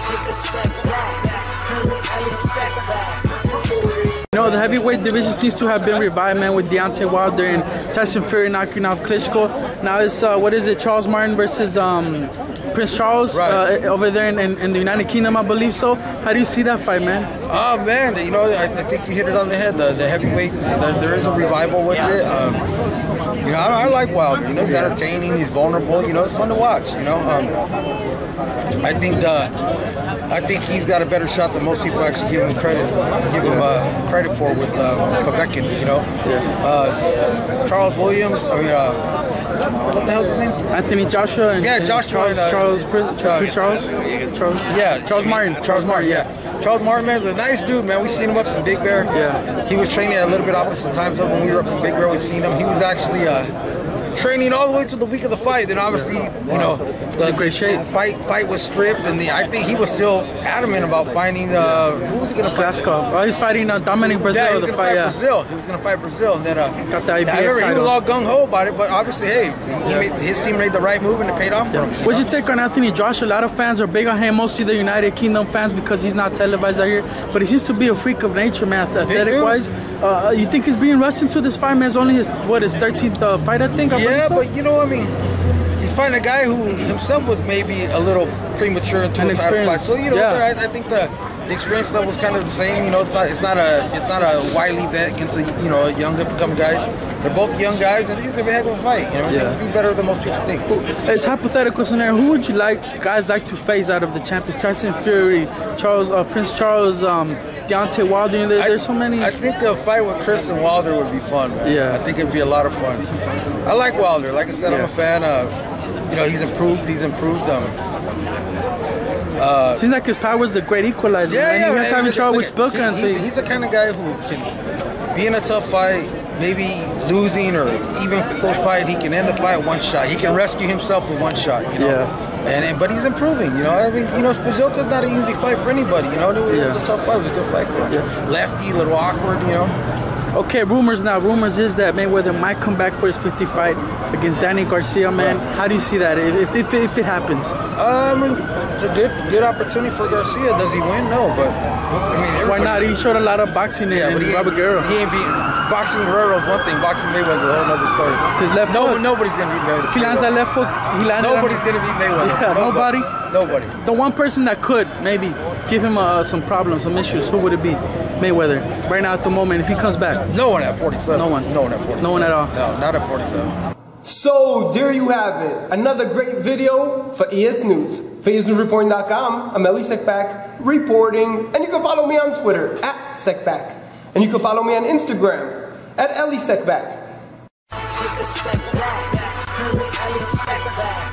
You know, the heavyweight division seems to have been revived, man, with Deontay Wilder and Tyson Fury knocking off Klitschko. Now it's, what is it, Charles Martin versus Prince Charles, right, over there in the United Kingdom, I believe so. How do you see that fight, man? Oh, man, you know, I think you hit it on the head. The heavyweights, there is a revival with it. You know, I like Wilder. You know, he's entertaining, he's vulnerable. You know, it's fun to watch. You know, I think he's got a better shot than most people actually give him credit for with Povetkin. You know, Charles Williams. I mean, what the hell's his name? Anthony Joshua. And Joshua. Charles Martin. Charles Martin. Yeah. Charles Martin, man, is a nice dude, man. We seen him up in Big Bear. Yeah. He was training at a little bit opposite times up when we were up in Big Bear. We seen him. He was actually training all the way to the week of the fight. Then obviously, you know, the great shape. Fight was stripped, and I think he was still adamant about finding who was he gonna fight? Oh, he's fighting Dominic Brazil. Yeah, he was gonna fight Brazil. He was gonna fight Brazil, and then got the IBF I remember title. he was all gung ho about it, but obviously, hey, his team made the right move and it paid off for him. What's your take on Anthony Joshua? A lot of fans are big on him, mostly the United Kingdom fans, because he's not televised out here. But he seems to be a freak of nature, man, athletic-wise. You think he's being rushed into this fight, man? It's only his 13th fight, I think. Yeah, but you know, I mean, he's fighting a guy who himself was maybe a little premature into a title fight. So you know, I think the experience level is kind of the same. You know, it's not a wily vet against a a young up-and-coming guy. They're both young guys, and he's gonna be a heck of a fight. You know, he'll be better than most people think. It's hypothetical scenario. Who would you guys like to face out of the champions? Tyson Fury, Prince Charles, Deontay Wilder. There's so many. I think a fight with Chris and Wilder would be fun, man. Yeah. I think it'd be a lot of fun. I like Wilder. Like I said, I'm a fan. You know, he's improved. Seems like his power is a great equalizer. Yeah, man. He's having trouble with Spilka. He's the kind of guy who can be in a tough fight, maybe losing or even close fight. He can end the fight one shot. He can rescue himself with one shot. You know. Yeah. But he's improving. You know. I mean, Brazilka's not an easy fight for anybody. You know. It was a tough fight. It was a good fight for him. Yeah. Lefty, a little awkward. You know. Okay, rumors now. Rumors is that Mayweather might come back for his 50th fight against Danny Garcia, man. How do you see that if it happens? I mean, it's a good opportunity for Garcia. Does he win? No, but I mean, why not? He showed a lot of boxing in Robert Guerrero. He ain't beat boxing Guerrero is one thing. Boxing Mayweather is a whole other story. His left foot. Nobody's gonna beat Mayweather. If he lands that left foot, he landed. Nobody's gonna beat Mayweather. Yeah, nobody. The one person that could maybe give him some problems, some issues, who would it be? Mayweather. Right now at the moment, if he comes back. No one at 47. No one. No one at 47. No one at all. No, not at 47. So there you have it. Another great video for ES News. For EsNewsReporting.com, I'm Ellie Sekback reporting, and you can follow me on Twitter at Sekback, and you can follow me on Instagram at Ellie Sekback.